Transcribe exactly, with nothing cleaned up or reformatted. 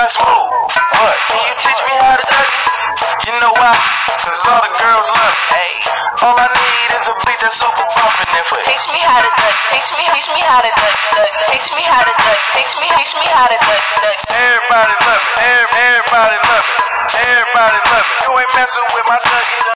and smooth. What? Can you teach me how to duck it? You know why? Cause all the girls love it. Hey, all I need is a beat that's super bumpin' and foot. Teach me how to duck. Teach me, teach me how to duck, duck. Teach me how to duck. Teach me, teach me how to duck, duck. Everybody love it. Everybody love it. Everybody love it. You ain't messing with my duck.